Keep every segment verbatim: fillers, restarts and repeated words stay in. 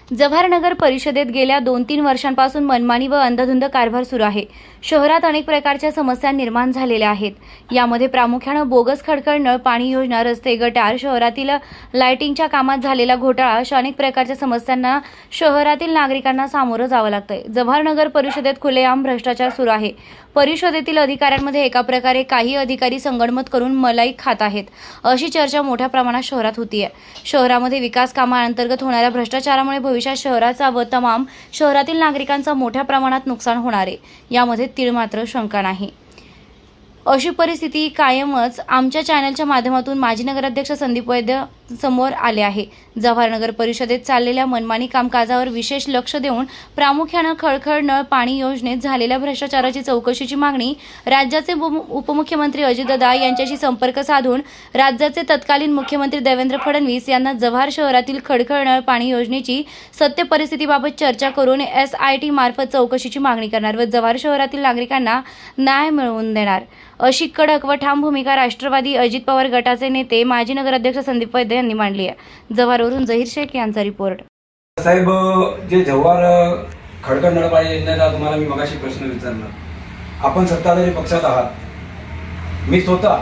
जव्हार नगर परिषदेत गेल्या दोन तीन वर्षांपासून मनमानी व अंधाधुंद कारभार सुरू आहे। शहरात अनेक प्रकारच्या समस्या निर्माण झालेल्या आहेत। यामध्ये प्रामुख्याने बोगस खडखड नळ पाणी योजना, रस्ते, गटार, शहरातील लाइटिंगच्या कामात झालेला घोटाळा अशा अनेक प्रकारच्या समस्यांना शहरातील नागरिकांना सामोरं जावं लागतंय। जव्हार नगर परिषदेत खुलेआम भ्रष्टाचार सुरू आहे। परिषदेतील अधिकाऱ्यांमध्ये एका प्रकारे काही अधिकारी संगनमत करून मलाई खात आहेत, अशी चर्चा मोठ्या प्रमाणात शहरात होतीये। शहरामध्ये विकास कामांतर्गत होणाऱ्या भ्रष्टाचारामुळे भविष्यात शहराचा व तमाम शहरातील नागरिकांचा मोठ्या प्रमाणात नुकसान होणार आहे, यामध्ये तीळ मात्र शंका नाही। अशी परिस्थिती कायमच आमच्या चॅनलच्या माध्यमातून माजी नगराध्यक्ष संदीप वैद्य समोर आले आहे। जव्हार नगर परिषदेत चाललेल्या मनमानी कामकाजावर विशेष लक्ष देऊन प्रामुख्याने खडखड नळ पाणी योजनेत झालेल्या भ्रष्टाचाराची चौकशीची मागणी राज्याचे उपमुख्यमंत्री अजितदादा यांच्याशी संपर्क साधून राज्याचे तत्कालीन मुख्यमंत्री देवेंद्र फडणवीस यांना जव्हार शहरातील खडखड नळ पाणी योजनेची सत्य परिस्थितीबाबत चर्चा करून एस आय टी मार्फत चौकशीची मागणी करणार व जव्हार शहरातील नागरिकांना न्याय मिळवून देणार, अशी कडक व ठाम भूमिका राष्ट्रवादी अजित पवार गटाचे नेते माजी नगराध्यक्ष संदीप वैद्य यांनी मांडली आहे। जव्हारवरून जहीर शेख यांचा रिपोर्ट। साहेब, जे जव्हार खडखड नळ पाणी योजनेचा तुम्हाला मी मगाशी प्रश्न विचारला, आपण सत्ताधारी पक्षात आहात। मी स्वतः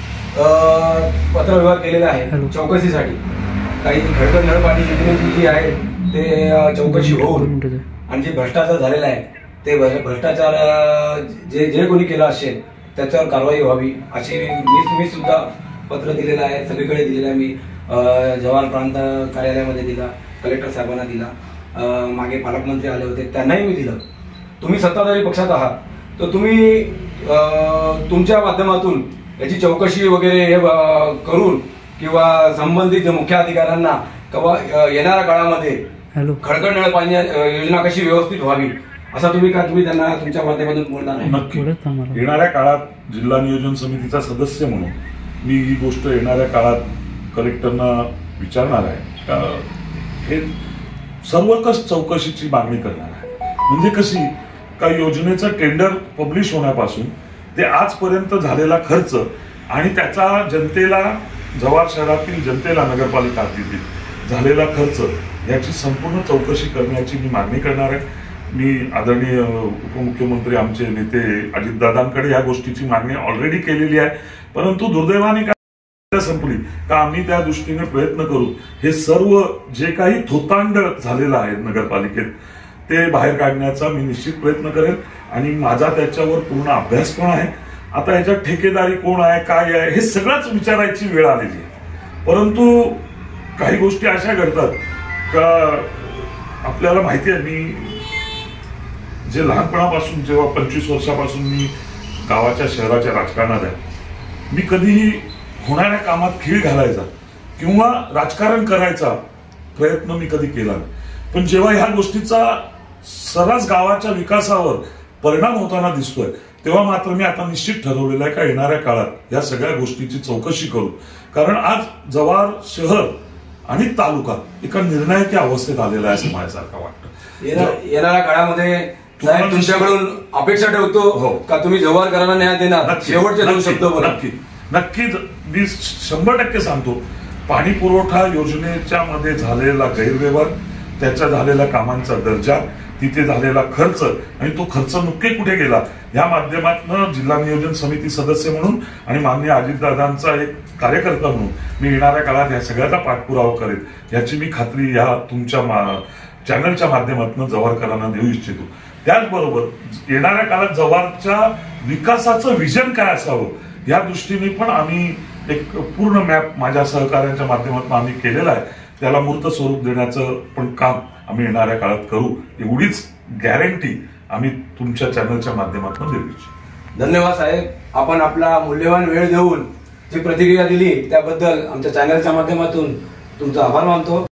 पत्रव्यवहार केलेला आहे चौकशीसाठी। काही खडखड नळ पाणी योजनेची जी आहे ते चौकशी होऊन आणि जे भ्रष्टाचार झालेला आहे ते भ्रष्टाचार जे जे कोणी केला असेल त्याच्यावर कारवाई व्हावी अशी मी मी सुद्धा पत्र दिलेलं आहे, सगळीकडे दिलेलं आहे। मी जव्हार प्रांत कार्यालयामध्ये दिला, कलेक्टर साहेबांना दिला, मागे पालकमंत्री आले होते त्यांनाही मी दिलं। तुम्ही सत्ताधारी पक्षात आहात तर तुम्ही तुमच्या माध्यमातून याची चौकशी वगैरे हे करून किंवा संबंधित मुख्य अधिकाऱ्यांना किंवा येणाऱ्या काळामध्ये खडखड नळ पाणी योजना कशी व्यवस्थित व्हावी असं तुम्ही का तुम्ही त्यांना तुमच्या माध्यमातून बोलणार आहे? नक्की येणाऱ्या काळात जिल्हा नियोजन समितीचा सदस्य म्हणून मी ही गोष्ट येणाऱ्या काळात कलेक्टरना विचारणार आहे का हे सर्वकष चौकशीची मागणी करणार आहे। म्हणजे कशी का योजनेचं टेंडर पब्लिश होण्यापासून ते आजपर्यंत झालेला खर्च आणि त्याचा जनतेला, जव्हार शहरातील जनतेला, नगरपालिका हद्दीतील झालेला खर्च याची संपूर्ण चौकशी करण्याची मी मागणी करणार आहे। मी आदरणीय उपमुख्यमंत्री आमचे नेते अजितदादांकडे या गोष्टीची मागणी ऑलरेडी केलेली आहे, परंतु दुर्दैवाने काय संपली का आम्ही त्या दृष्टीने प्रयत्न करू। हे सर्व जे काही थोतांड झालेलं आहे नगरपालिकेत ते बाहेर काढण्याचा मी निश्चित प्रयत्न करेन आणि माझा त्याच्यावर पूर्ण अभ्यास पण आहे। आता याच्यात ठेकेदारी कोण आहे, काय आहे, हे सगळंच विचारायची वेळ आलेली आहे। परंतु काही गोष्टी अशा घडतात का आपल्याला माहिती आहे, मी जे लहानपणापासून जेव्हा पंचवीस वर्षापासून मी गावाच्या शहराच्या राजकारणात आहे, मी कधीही होणाऱ्या कामात खीळ घालायचा किंवा राजकारण करायचा प्रयत्न मी कधी केला नाही। पण जेव्हा ह्या गोष्टीचा सर्रास गावाच्या विकासावर परिणाम होताना दिसतोय तेव्हा मात्र मी आता निश्चित ठरवलेलं आहे का येणाऱ्या काळात या सगळ्या गोष्टीची चौकशी करू। कारण आज जव्हार शहर आणि तालुका एका निर्णायक अवस्थेत आलेला आहे असं माझ्यासारखं वाटतं। येणाऱ्या काळामध्ये तुमच्याकडून अपेक्षा ठेवतो हो का तुम्ही जव्हारकरांना न्याय देणार? शेवटचे दोन शब्द बोला। नक्की नक्कीच मी शंभर टक्के सांगतो, पाणी पुरवठा योजनेच्या मध्ये झालेला गैरव्यवहार, त्याच्या झालेल्या कामांचा दर्जा, तिथे झालेला खर्च आणि तो खर्च नक्की कुठे गेला या माध्यमातून जिल्हा नियोजन समिती सदस्य म्हणून आणि माननीय अजितदादांचा एक कार्यकर्ता म्हणून मी येणाऱ्या काळात या सगळ्याचा पाठपुरावा करेन याची मी खात्री या तुमच्या चॅनलच्या माध्यमातून जव्हारकरांना देऊ इच्छितो। त्याचबरोबर येणाऱ्या काळात जव्हारच्या विकासाचं विजन काय असावं या दृष्टीने पण आम्ही एक पूर्ण मॅप माझ्या सहकार्यांच्या माध्यमातून आम्ही केलेला आहे, त्याला मूर्त स्वरूप देण्याचं पण काम आम्ही येणाऱ्या काळात करू, एवढीच गॅरंटी आम्ही तुमच्या चॅनलच्या माध्यमातून देऊ इच्छितो। धन्यवाद साहेब, आपण आपला मूल्यवान वेळ देऊन जी प्रतिक्रिया दिली त्याबद्दल आमच्या चॅनलच्या माध्यमातून तुमचा आभार मानतो।